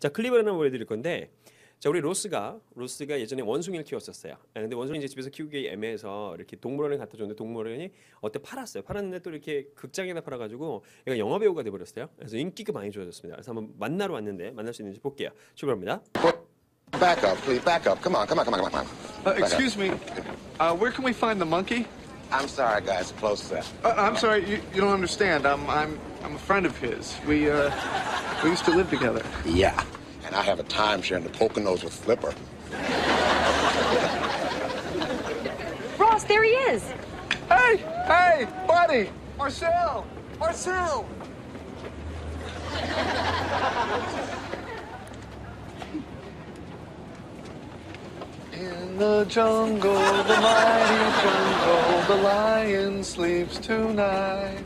자, 클립을 하나 보여드릴 건데, 자, 우리 로스가 예전에 원숭이를 키웠었어요. 근데 원숭이 이제 집에서 키우기 애매해서 이렇게 동물원에 갖다 줬는데 동물원이 어때 팔았어요. 팔았는데 또 이렇게 극장에다 팔아가지고 얘가 영화 배우가 돼버렸어요. 그래서 인기가 많이 좋아졌습니다. 그래서 한번 만나러 왔는데 만날 수 있는지 볼게요. 출발합니다. Back up, please. Back up. Come on, come on, come on, come on. Excuse me. Where can we find the monkey? I'm sorry, guys. Close set. I'm sorry. You don't understand. I'm a friend of his. We used to live together. Yeah. And I have a timeshare in the Poconos with Flipper. Ross, there he is. Hey, buddy, Marcel. In the jungle, the mighty jungle, the lion sleeps tonight.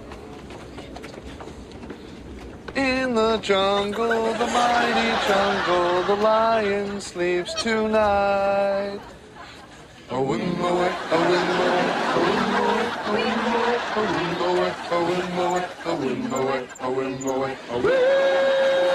In the jungle, the mighty jungle, the lion sleeps tonight. A wimmoe, a wimmoe, a wimmoe, a wimmoe, a wimmoe, a wimmoe, a wimmoe, a wimmoe,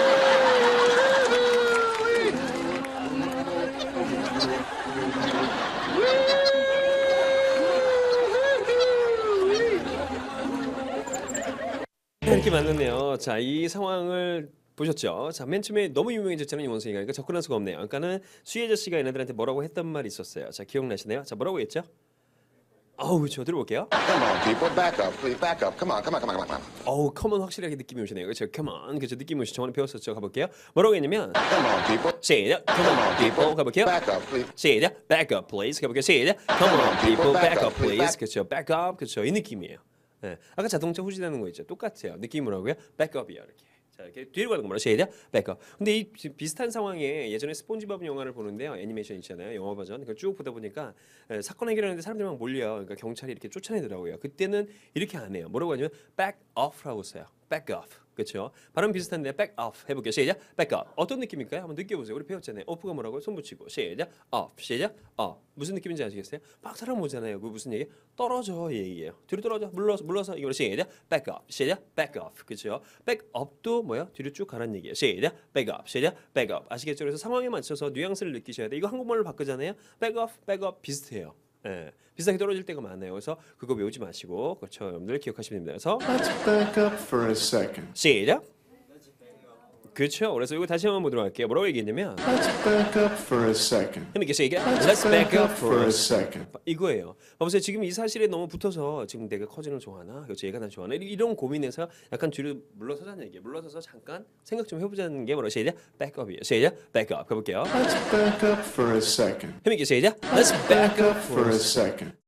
이렇게 만났네요. 자, 이 상황을 보셨죠? 자, 맨 처음에 너무 유명해졌잖아요, 이 원숭이가. 그러니까 접근할 수가 없네요. 그러니까는 수혜자 씨가 얘네들한테 뭐라고 했던 말이 있었어요. 자, 기억나시나요? 자, 뭐라고 했죠? 어우, 저 들어볼게요. Come on, people. Back up, please. Back up. Come on, come on, come on, come on. 어우, 컴온 확실하게 느낌이 오시네요. 그렇죠? 컴온. 그렇죠? 느낌이 오시죠? 저번에 배웠었죠? 가볼게요. 뭐라고 했냐면 Come on, people. 시작. Come on, people. 가볼게요. Back up, please. 시작. Back up, please. 가볼게요. 시작. Come on, people. Back up, please. 그렇죠? Back up. 그렇죠? 이 느낌이에요. 네. 아까 자동차 후진하는 거 있죠? 똑같아요. 느낌으로고요. 백업이요, 이렇게. 자, 이렇게 뒤로 가는 거뭐라 시작. 백업. 근데 이 비슷한 상황에 예전에 스폰지밥 영화를 보는데요. 애니메이션 있잖아요. 영화 버전. 그걸 쭉 보다 보니까 사건 해결하는데 사람들이 막 몰려. 그러니까 경찰이 이렇게 쫓아내더라고요. 그때는 이렇게 안 해요. 뭐라고 하냐면 back off라고 써요. back off. 그렇죠? 발음 비슷한데 back off 해볼게요. 시작. back off. 어떤 느낌일까요? 한번 느껴보세요. 우리 배웠잖아요. off가 뭐라고요? 손 붙이고 시작. off. 시작. off. 무슨 느낌인지 아시겠어요? 막 사람 오잖아요. 그 무슨 얘기? 떨어져 이 얘기예요. 뒤로 떨어져. 물러서 이거로 시작. back off. 시작. back off. 그렇죠? back up도 뭐야? 뒤로 쭉 가라는 얘기예요. 시작. back up. 시작. back up. 아시겠죠? 그래서 상황에 맞춰서 뉘앙스를 느끼셔야 돼. 이거 한국말로 바꾸잖아요. back off, back up 비슷해요. 예, 비슷하게 떨어질 때가 많아요. 그래서 그거 외우지 마시고 그렇죠, 여러분들 기억하시면 됩니다. 그래서 Let's back up for a second. 시작. 그렇죠. 그래서 이거 다시 한번 보도록 할게요. 뭐라고 얘기했냐면 Let's back up for a second. 힘있게 시작. Let's back up for a second. 이거예요. 봐보세요. 지금 이 사실에 너무 붙어서 지금 내가 커진을 좋아하나? 그렇죠. 얘가 날 좋아하나? 이런 고민에서 약간 뒤로 물러서자는 얘기예요. 물러서서 잠깐 생각 좀 해보자는 게 뭐라고 시작. back up이에요. 시작. back up. 가볼게요. Let's back up for a second. 힘있게 시작. Let's back up for a second.